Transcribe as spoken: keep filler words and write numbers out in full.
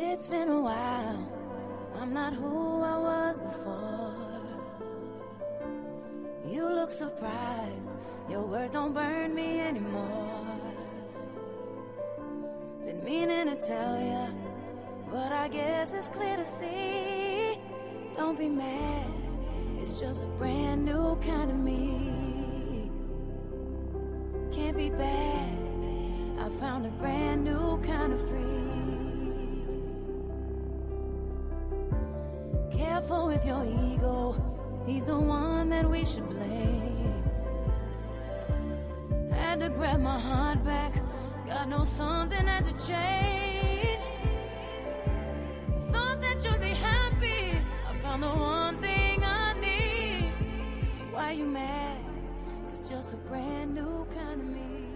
It's been a while, I'm not who I was before. You look surprised, your words don't burn me anymore. Been meaning to tell ya, but I guess it's clear to see. Don't be mad, it's just a brand new kind of me. Can't be bad, I found a brand new kind of free. Careful with your ego, he's the one that we should blame. Had to grab my heart back, God knows something had to change. Thought that you'd be happy, I found the one thing I need. Why you mad? It's just a brand new kind of me.